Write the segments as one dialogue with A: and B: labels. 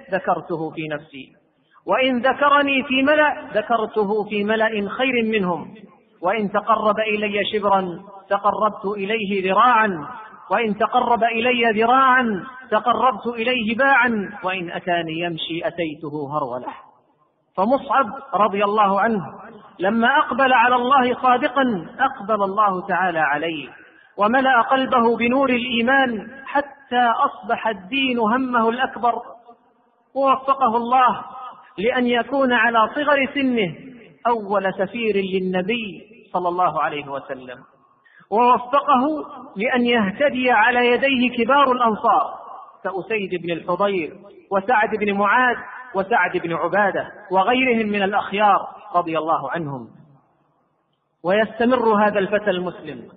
A: ذكرته في نفسي، وإن ذكرني في ملأ ذكرته في ملأ خير منهم، وإن تقرب إلي شبرا تقربت إليه ذراعا، وإن تقرب إلي ذراعا تقربت إليه باعا، وإن أتاني يمشي أتيته هرولة. فمصعب رضي الله عنه لما أقبل على الله صادقا أقبل الله تعالى عليه وملأ قلبه بنور الإيمان حتى أصبح الدين همه الأكبر، ووفقه الله لأن يكون على صغر سنه أول سفير للنبي صلى الله عليه وسلم، ووفقه لأن يهتدي على يديه كبار الأنصار كأسيد بن الحضير وسعد بن معاذ وسعد بن عبادة وغيرهم من الأخيار رضي الله عنهم. ويستمر هذا الفتى المسلم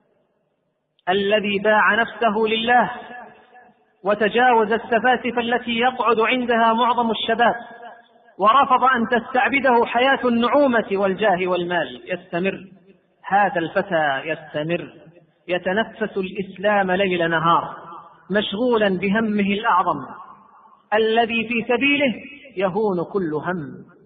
A: الذي باع نفسه لله وتجاوز السفاسف التي يقعد عندها معظم الشباب ورفض أن تستعبده حياة النعومة والجاه والمال. يستمر هذا الفتى، يستمر يتنفس الإسلام ليل نهار مشغولا بهمه الأعظم الذي في سبيله يهون كل هم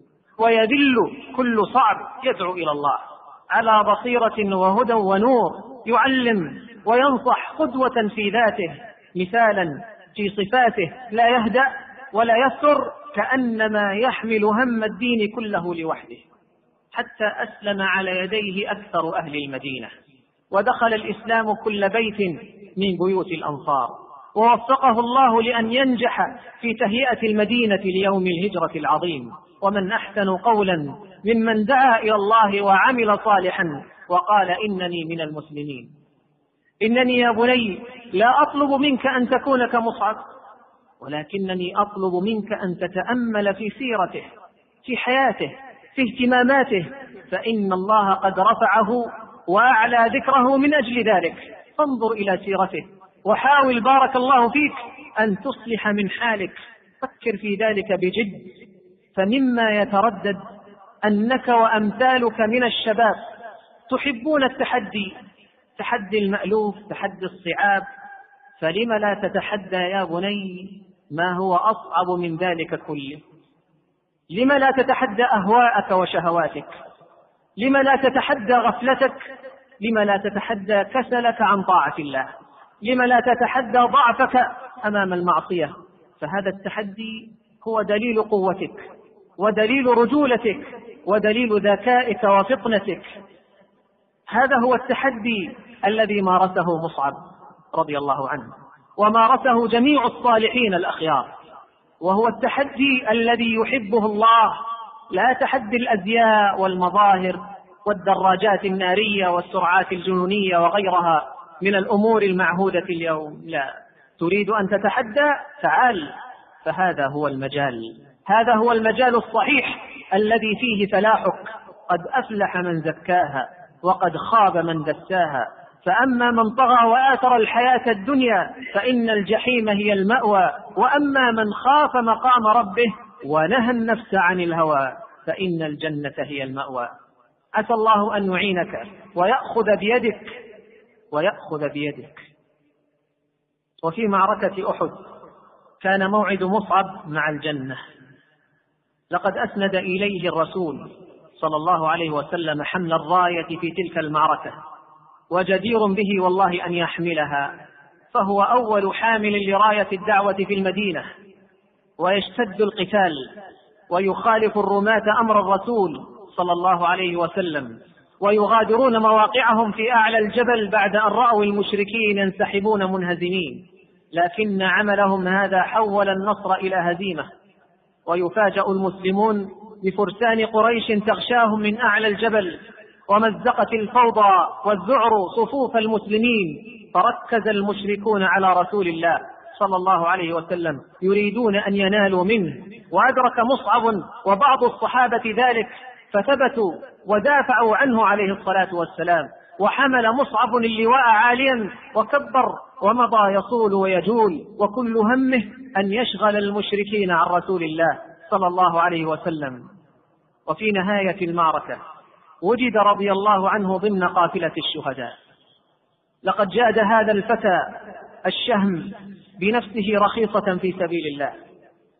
A: ويذل كل صعب، يدعو إلى الله على بصيرة وهدى ونور، يعلم وينصح قدوة في ذاته مثالا في صفاته، لا يهدأ ولا يستر، كأنما يحمل هم الدين كله لوحده، حتى أسلم على يديه أكثر أهل المدينة، ودخل الإسلام كل بيت من بيوت الأنصار، ووفقه الله لأن ينجح في تهيئة المدينة ليوم الهجرة العظيم. ومن أحسن قولا ممن دعا إلى الله وعمل صالحا وقال إنني من المسلمين. إنني يا بني لا أطلب منك أن تكون كمصعب، ولكنني أطلب منك أن تتأمل في سيرته، في حياته، في اهتماماته، فإن الله قد رفعه وأعلى ذكره من أجل ذلك. فانظر إلى سيرته وحاول بارك الله فيك أن تصلح من حالك، فكر في ذلك بجد. فمما يتردد أنك وأمثالك من الشباب تحبون التحدي، تحدي المألوف، تحدي الصعاب، فلم لا تتحدى يا بني ما هو أصعب من ذلك كله؟ لم لا تتحدى أهواءك وشهواتك؟ لم لا تتحدى غفلتك؟ لم لا تتحدى كسلك عن طاعة الله؟ لم لا تتحدى ضعفك أمام المعصية؟ فهذا التحدي هو دليل قوتك ودليل رجولتك ودليل ذكائك وفطنتك. هذا هو التحدي الذي مارسه مصعب رضي الله عنه، ومارسه جميع الصالحين الأخيار، وهو التحدي الذي يحبه الله، لا تحدي الأزياء والمظاهر والدراجات النارية والسرعات الجنونية وغيرها من الأمور المعهودة اليوم. لا، تريد أن تتحدى؟ تعال، فهذا هو المجال، هذا هو المجال الصحيح الذي فيه فلاحك. قد أفلح من زكاها وقد خاب من دساها، فأما من طغى وآثر الحياة الدنيا فإن الجحيم هي المأوى، وأما من خاف مقام ربه ونهى النفس عن الهوى فإن الجنة هي المأوى. عسى الله أن يعينك ويأخذ بيدك. وفي معركة أحد كان موعد مصعب مع الجنة، لقد أسند إليه الرسول صلى الله عليه وسلم حمل الراية في تلك المعركة، وجدير به والله أن يحملها، فهو أول حامل لراية الدعوة في المدينة، ويشتد القتال ويخالف الرماة أمر الرسول صلى الله عليه وسلم، ويغادرون مواقعهم في أعلى الجبل بعد أن رأوا المشركين ينسحبون منهزمين، لكن عملهم هذا حول النصر إلى هزيمة، ويفاجأ المسلمون بفرسان قريش تغشاهم من أعلى الجبل، ومزقت الفوضى والذعر صفوف المسلمين، فركز المشركون على رسول الله صلى الله عليه وسلم يريدون أن ينالوا منه، وأدرك مصعب وبعض الصحابة ذلك فثبتوا ودافعوا عنه عليه الصلاة والسلام، وحمل مصعب اللواء عاليا وكبر ومضى يصول ويجول، وكل همه أن يشغل المشركين عن رسول الله صلى الله عليه وسلم. وفي نهاية المعركة وجد رضي الله عنه ضمن قافلة الشهداء. لقد جاد هذا الفتى الشهم بنفسه رخيصة في سبيل الله،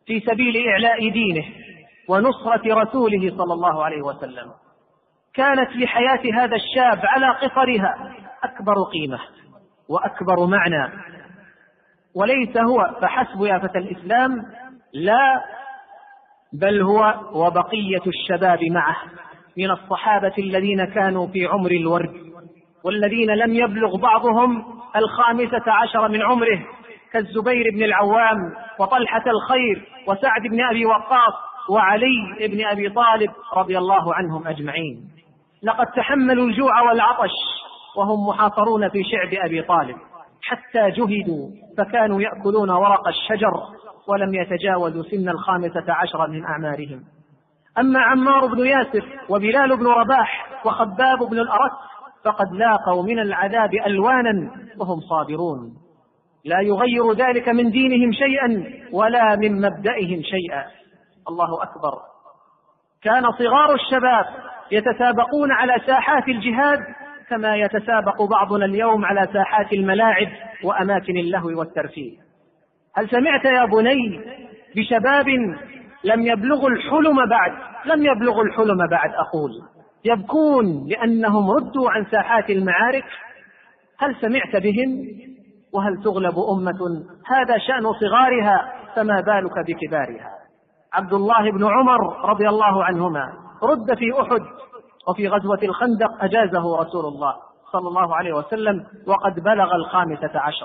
A: في سبيل إعلاء دينه ونصرة رسوله صلى الله عليه وسلم. كانت لحياة هذا الشاب على قصرها أكبر قيمة وأكبر معنى، وليس هو فحسب يا فتى الإسلام، لا، بل هو وبقية الشباب معه من الصحابة الذين كانوا في عمر الورد، والذين لم يبلغ بعضهم 15 من عمره، كالزبير بن العوام وطلحة الخير وسعد بن أبي وقاص وعلي بن أبي طالب رضي الله عنهم أجمعين. لقد تحملوا الجوع والعطش وهم محاصرون في شعب أبي طالب، حتى جهدوا فكانوا يأكلون ورق الشجر ولم يتجاوزوا سن 15 من أعمارهم. أما عمار بن ياسر وبلال بن رباح وخباب بن الأرت فقد لاقوا من العذاب ألوانا وهم صابرون، لا يغير ذلك من دينهم شيئا ولا من مبدئهم شيئا. الله أكبر. كان صغار الشباب يتسابقون على ساحات الجهاد كما يتسابق بعضنا اليوم على ساحات الملاعب وأماكن اللهو والترفيه. هل سمعت يا بني بشباب لم يبلغوا الحلم بعد أقول يبكون لأنهم ردوا عن ساحات المعارك؟ هل سمعت بهم؟ وهل تغلب أمة هذا شأن صغارها فما بالك بكبارها؟ عبد الله بن عمر رضي الله عنهما رد في أحد، وفي غزوة الخندق أجازه رسول الله صلى الله عليه وسلم وقد بلغ 15.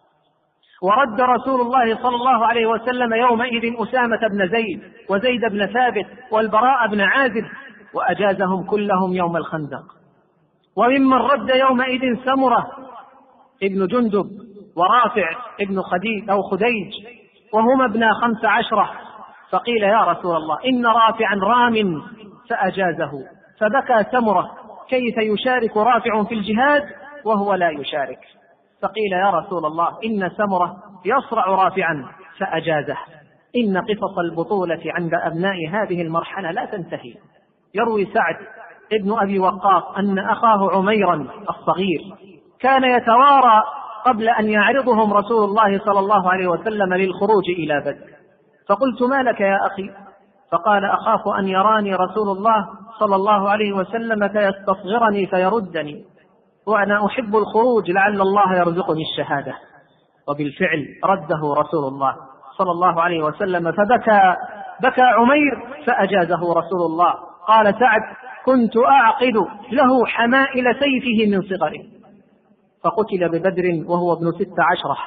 A: ورد رسول الله صلى الله عليه وسلم يومئذ أسامة بن زيد وزيد بن ثابت والبراء بن عازب، وأجازهم كلهم يوم الخندق. وممن رد يومئذ سمرة ابن جندب ورافع ابن خديج وهما ابنا 15. فقيل يا رسول الله إن رافعا رام، فأجازه، فبكى سمرة كيف يشارك رافع في الجهاد وهو لا يشارك؟ فقيل يا رسول الله إن سمرة يصرع رافعا، فأجازه. إن قصص البطولة عند أبناء هذه المرحلة لا تنتهي. يروي سعد ابن أبي وقاص أن أخاه عميرا الصغير كان يتوارى قبل أن يعرضهم رسول الله صلى الله عليه وسلم للخروج إلى بدر، فقلت ما لك يا أخي؟ فقال أخاف أن يراني رسول الله صلى الله عليه وسلم فيستصغرني فيردني، وأنا أحب الخروج لعل الله يرزقني الشهادة. وبالفعل رده رسول الله صلى الله عليه وسلم بكى عمير فأجازه رسول الله. قال سعد كنت أعقد له حمائل سيفه من صغره، فقتل ببدر وهو ابن 16.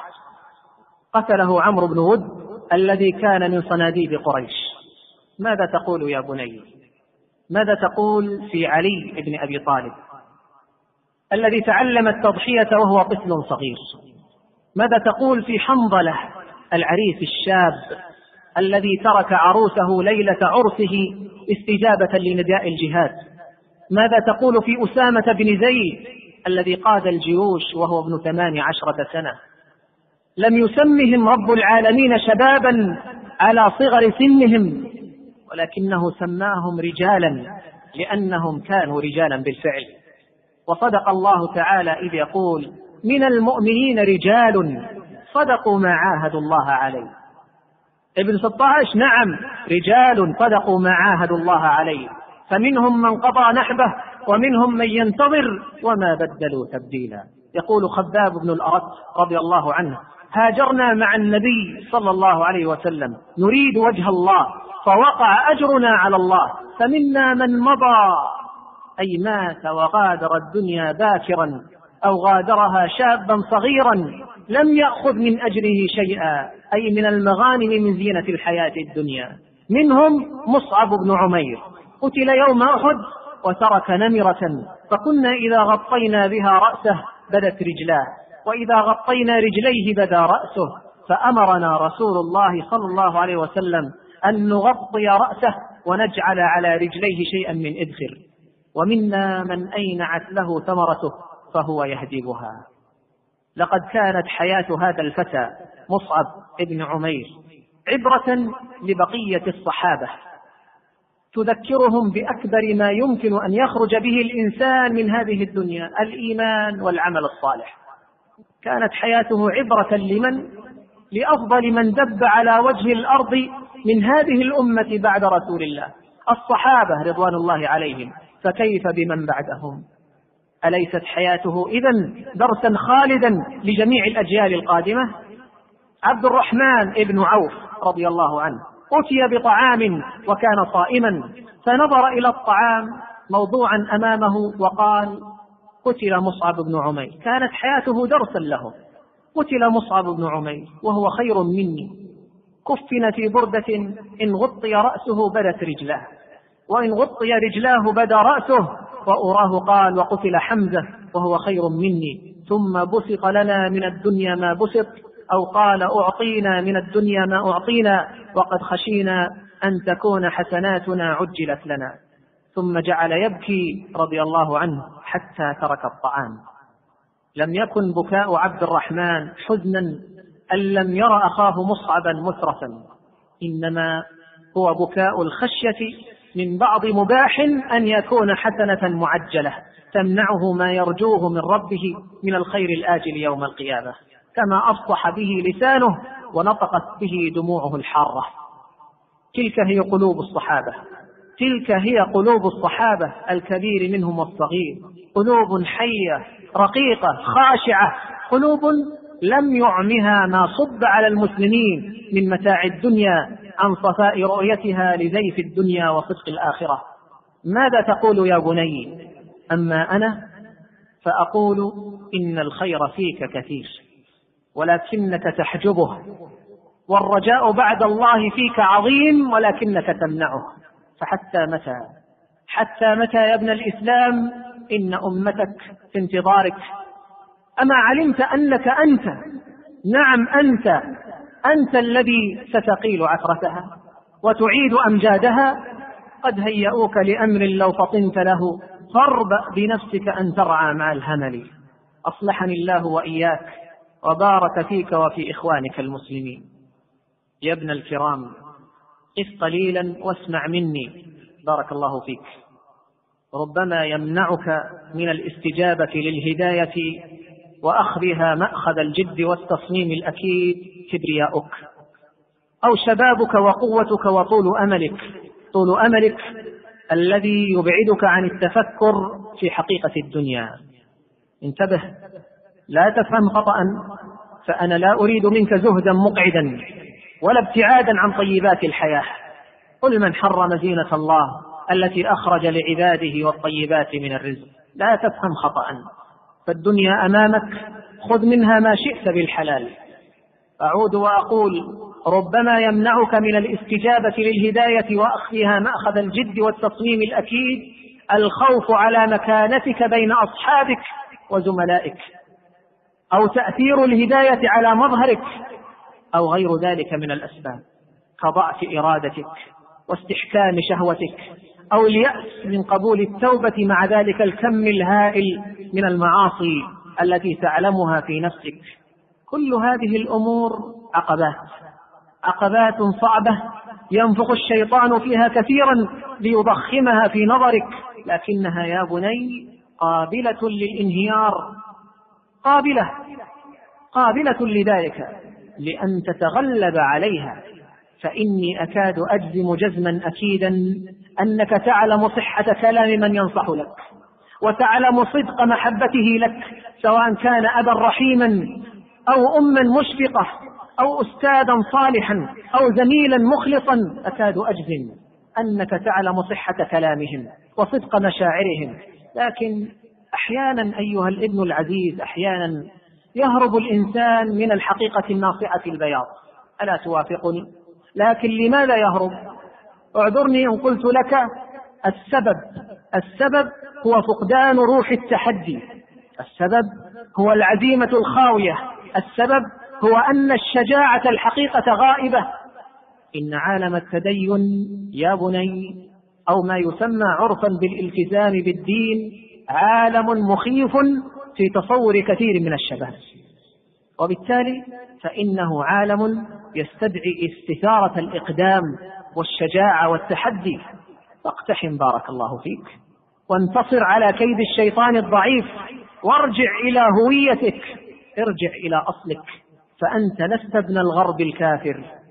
A: قتله عمرو بن ود الذي كان من صناديد قريش. ماذا تقول يا بني؟ ماذا تقول في علي بن أبي طالب الذي تعلم التضحية وهو طفل صغير؟ ماذا تقول في حنظلة العريس الشاب الذي ترك عروسه ليلة عرسه استجابة لنداء الجهاد؟ ماذا تقول في أسامة بن زيد الذي قاد الجيوش وهو ابن 18 سنة؟ لم يسمهم رب العالمين شبابا على صغر سنهم، ولكنه سماهم رجالا لأنهم كانوا رجالا بالفعل. وصدق الله تعالى إذ يقول من المؤمنين رجال صدقوا ما عاهدوا الله عليه. ابن 16 نعم رجال صدقوا ما عاهدوا الله عليه، فمنهم من قضى نحبه ومنهم من ينتظر وما بدلوا تبديلا. يقول خباب بن الأرت رضي الله عنه هاجرنا مع النبي صلى الله عليه وسلم نريد وجه الله فوقع أجرنا على الله، فمنا من مضى أي مات وغادر الدنيا باكرا أو غادرها شابا صغيرا لم يأخذ من أجره شيئا، أي من المغانم من زينة الحياة الدنيا. منهم مصعب بن عمير قتل يوم أحد وترك نمرة، فكنا إذا غطينا بها رأسه بدت رجلاه، وإذا غطينا رجليه بدا رأسه، فأمرنا رسول الله صلى الله عليه وسلم أن نغطي رأسه ونجعل على رجليه شيئا من إذخر. ومنا من أينعت له ثمرته فهو يهدبها. لقد كانت حياة هذا الفتى مصعب بن عمير عبرة لبقية الصحابة، تذكرهم بأكبر ما يمكن أن يخرج به الإنسان من هذه الدنيا، الإيمان والعمل الصالح. كانت حياته عبرة لأفضل من دب على وجه الأرض من هذه الأمة بعد رسول الله الصحابة رضوان الله عليهم، فكيف بمن بعدهم؟ أليست حياته إذن درسا خالدا لجميع الأجيال القادمة؟ عبد الرحمن بن عوف رضي الله عنه أتي بطعام وكان صائما، فنظر إلى الطعام موضوعا أمامه وقال: قتل مصعب بن عمير. كانت حياته درسا له. قتل مصعب بن عمير وهو خير مني، كفن في بردة إن غطي رأسه بدت رجلاه، وإن غطي رجلاه بدا رأسه، وأراه قال: وقتل حمزة وهو خير مني، ثم بسط لنا من الدنيا ما بسط، أو قال: أعطينا من الدنيا ما أعطينا، وقد خشينا أن تكون حسناتنا عجلت لنا. ثم جعل يبكي رضي الله عنه حتى ترك الطعام. لم يكن بكاء عبد الرحمن حزنا أن لم ير أخاه مصعبا مترفا، إنما هو بكاء الخشية من بعض مباح أن يكون حسنة معجلة تمنعه ما يرجوه من ربه من الخير الآجل يوم القيامة، كما أفصح به لسانه ونطقت به دموعه الحارة. تلك هي قلوب الصحابة، تلك هي قلوب الصحابة الكبير منهم والصغير، قلوب حية رقيقة خاشعة، قلوب لم يعمها ما صب على المسلمين من متاع الدنيا عن صفاء رؤيتها لزيف الدنيا وصدق الآخرة. ماذا تقول يا بني؟ أما أنا فأقول إن الخير فيك كثير ولكنك تحجبه، والرجاء بعد الله فيك عظيم ولكنك تمنعه. فحتى متى؟ حتى متى يا ابن الإسلام؟ إن أمتك في انتظارك. أما علمت أنك أنت، نعم أنت الذي ستقيل عثرتها وتعيد أمجادها؟ قد هيئوك لأمر لو فطنت له، فاربأ بنفسك أن ترعى مع الهمل. أصلحني الله وإياك وبارك فيك وفي إخوانك المسلمين. يا ابن الكرام، قف قليلا واسمع مني بارك الله فيك. ربما يمنعك من الاستجابة للهداية وأخذها مأخذ الجد والتصميم الأكيد كبرياؤك، أو شبابك وقوتك وطول أملك الذي يبعدك عن التفكر في حقيقة الدنيا. انتبه، لا تفهم خطأ، فأنا لا أريد منك زهدا مقعدا ولا ابتعادا عن طيبات الحياة. قل: من حرم زينة الله التي أخرج لعباده والطيبات من الرزق. لا تفهم خطأ، فالدنيا أمامك، خذ منها ما شئت بالحلال. أعود وأقول: ربما يمنعك من الاستجابة للهداية وأخذها مأخذ الجد والتصميم الأكيد الخوف على مكانتك بين أصحابك وزملائك، أو تأثير الهداية على مظهرك، أو غير ذلك من الأسباب كضعف إرادتك واستحكام شهوتك، أو اليأس من قبول التوبة مع ذلك الكم الهائل من المعاصي التي تعلمها في نفسك. كل هذه الأمور عقبات صعبة ينفخ الشيطان فيها كثيرا ليضخمها في نظرك، لكنها يا بني قابلة للانهيار، قابلة لذلك لأن تتغلب عليها. فإني أكاد أجزم جزما أكيدا أنك تعلم صحة كلام من ينصح لك، وتعلم صدق محبته لك، سواء كان أبا رحيما أو أما مشفقة أو أستاذا صالحا أو زميلا مخلصا. أكاد أجزم أنك تعلم صحة كلامهم وصدق مشاعرهم، لكن أحيانا أيها الابن العزيز، أحيانا يهرب الإنسان من الحقيقة الناصعة البياض. ألا توافقني؟ لكن لماذا يهرب؟ اعذرني إن قلت لك السبب هو فقدان روح التحدي، السبب هو العزيمة الخاوية، السبب هو أن الشجاعة الحقيقة غائبة. إن عالم التدين يا بني، أو ما يسمى عرفا بالالتزام بالدين، عالم مخيف في تصور كثير من الشباب، وبالتالي فإنه عالم يستدعي استثارة الإقدام والشجاعة والتحدي. فاقتحم بارك الله فيك، وانتصر على كيد الشيطان الضعيف، وارجع إلى هويتك، ارجع إلى أصلك، فأنت لست ابن الغرب الكافر،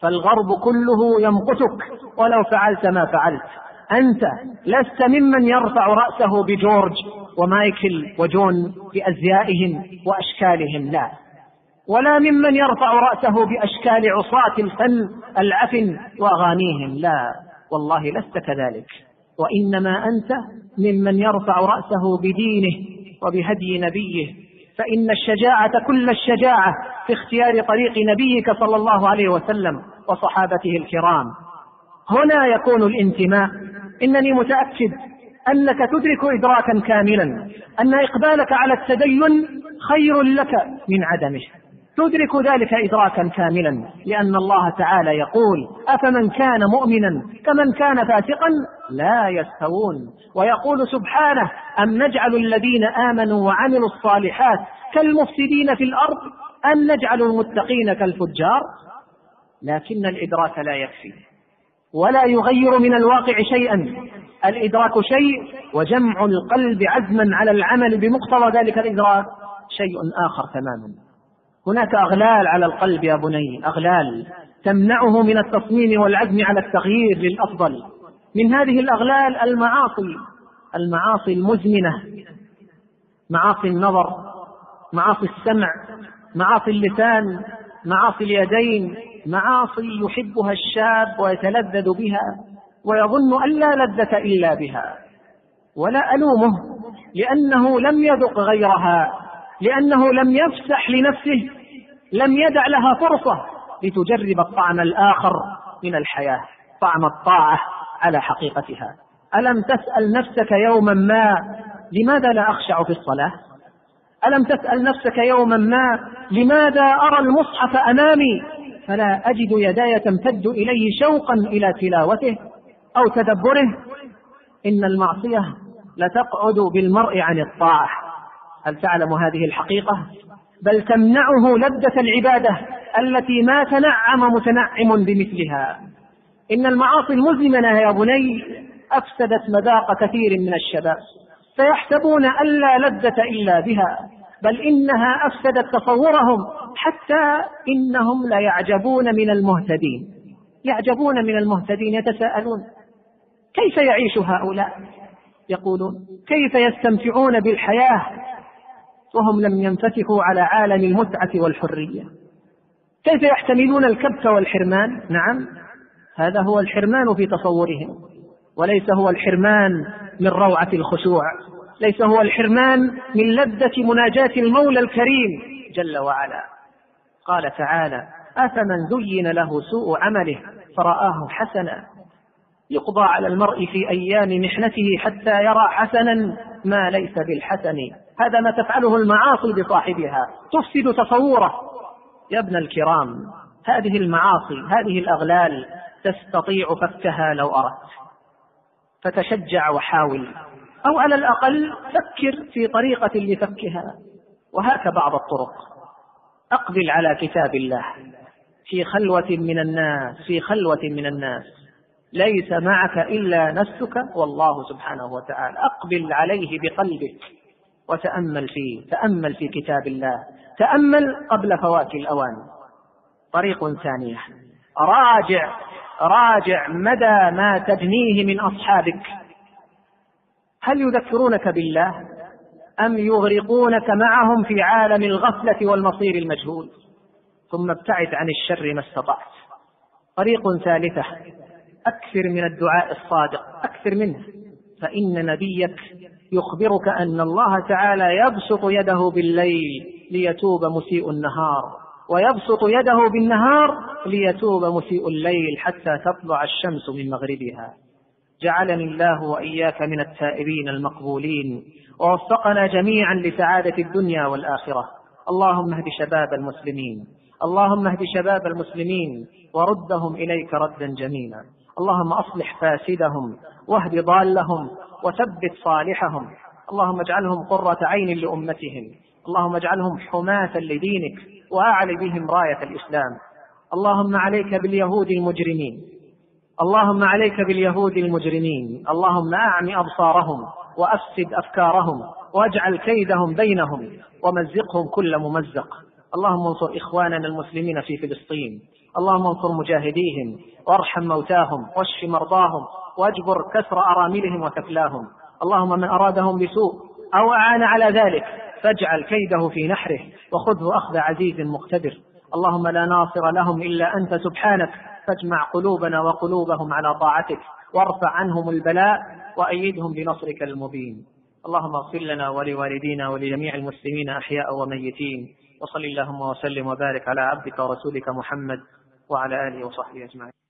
A: فالغرب كله يمقتك ولو فعلت ما فعلت. أنت لست ممن يرفع رأسه بجورج ومايكل وجون بأزيائهم وأشكالهم، لا، ولا ممن يرفع رأسه بأشكال عصاة الفن العفن وأغانيهم، لا والله لست كذلك، وإنما أنت ممن يرفع رأسه بدينه وبهدي نبيه. فإن الشجاعة كل الشجاعة في اختيار طريق نبيك صلى الله عليه وسلم وصحابته الكرام. هنا يكون الانتماء. إنني متأكد أنك تدرك إدراكا كاملا أن إقبالك على التدين خير لك من عدمه، تدرك ذلك إدراكا كاملا، لأن الله تعالى يقول: أفمن كان مؤمنا كمن كان فاسقا لا يستوون. ويقول سبحانه: أم نجعل الذين آمنوا وعملوا الصالحات كالمفسدين في الأرض أم نجعل المتقين كالفجار. لكن الإدراك لا يكفي ولا يغير من الواقع شيئا. الإدراك شيء، وجمع القلب عزما على العمل بمقتضى ذلك الإدراك شيء آخر تماما. هناك أغلال على القلب يا بني، أغلال تمنعه من التصميم والعزم على التغيير للأفضل. من هذه الأغلال المعاصي المزمنة، معاصي النظر، معاصي السمع، معاصي اللسان، معاصي اليدين، معاصي يحبها الشاب ويتلذذ بها ويظن أن لا لذة إلا بها. ولا ألومه، لأنه لم يذق غيرها، لأنه لم يفسح لنفسه، لم يدع لها فرصة لتجرب الطعم الآخر من الحياة، طعم الطاعة على حقيقتها. ألم تسأل نفسك يوما ما لماذا لا أخشع في الصلاة؟ ألم تسأل نفسك يوما ما لماذا أرى المصحف أمامي فلا أجد يداي تمتد إليه شوقا إلى تلاوته أو تدبره؟ إن المعصية لتقعد بالمرء عن الطاعة. هل تعلم هذه الحقيقة؟ بل تمنعه لذة العبادة التي ما تنعم متنعم بمثلها. إن المعاصي المزمنة يا بني أفسدت مذاق كثير من الشباب، فيحسبون أن لا لذة إلا بها، بل إنها أفسدت تصورهم، حتى إنهم لا يعجبون من المهتدين، يعجبون من المهتدين، يتساءلون كيف يعيش هؤلاء؟ يقولون كيف يستمتعون بالحياة وهم لم ينفتحوا على عالم المتعة والحرية؟ كيف يحتملون الكبت والحرمان؟ نعم، هذا هو الحرمان في تصورهم، وليس هو الحرمان من روعة الخشوع، ليس هو الحرمان من لذة مناجاة المولى الكريم جل وعلا. قال تعالى: أفمن زين له سوء عمله فرآه حسنا. يقضى على المرء في أيام محنته حتى يرى حسنا ما ليس بالحسن. هذا ما تفعله المعاصي بصاحبها، تفسد تصوره. يا ابن الكرام، هذه المعاصي، هذه الأغلال تستطيع فكها لو أردت، فتشجع وحاول، أو على الأقل فكر في طريقة لفكها. وهاك بعض الطرق: أقبل على كتاب الله في خلوة من الناس، في خلوة من الناس ليس معك إلا نفسك والله سبحانه وتعالى. أقبل عليه بقلبك وتأمل فيه، تأمل في كتاب الله، تأمل قبل فوات الأوان. طريق ثانية: راجع مدى ما تجنيه من أصحابك. هل يذكرونك بالله أم يغرقونك معهم في عالم الغفلة والمصير المجهول؟ ثم ابتعد عن الشر ما استطعت. طريق ثالثة: أكثر من الدعاء الصادق، أكثر منه، فإن نبيك يخبرك أن الله تعالى يبسط يده بالليل ليتوب مسيء النهار، ويبسط يده بالنهار ليتوب مسيء الليل حتى تطلع الشمس من مغربها. جعلني الله وإياك من التائبين المقبولين، ووفقنا جميعا لسعادة الدنيا والآخرة. اللهم اهد شباب المسلمين، اللهم اهد شباب المسلمين وردهم إليك ردا جميلا. اللهم أصلح فاسدهم واهد ضالهم وثبت صالحهم. اللهم اجعلهم قرة عين لأمتهم، اللهم اجعلهم حماة لدينك وأعل بهم راية الإسلام. اللهم عليك باليهود المجرمين، اللهم عليك باليهود المجرمين، اللهم أعم أبصارهم وأفسد أفكارهم واجعل كيدهم بينهم ومزقهم كل ممزق. اللهم انصر إخواننا المسلمين في فلسطين، اللهم انصر مجاهديهم وارحم موتاهم واشف مرضاهم واجبر كسر أراملهم وكفلاهم. اللهم من أرادهم بسوء أو أعان على ذلك فاجعل كيده في نحره وخذه أخذ عزيز مقتدر. اللهم لا ناصر لهم إلا أنت سبحانك، فاجمع قلوبنا وقلوبهم على طاعتك وارفع عنهم البلاء وأيدهم بنصرك المبين. اللهم اغفر لنا ولوالدينا ولجميع المسلمين أحياء وميتين، وصل اللهم وسلم وبارك على عبدك ورسولك محمد وعلى آله وصحبه أجمعين.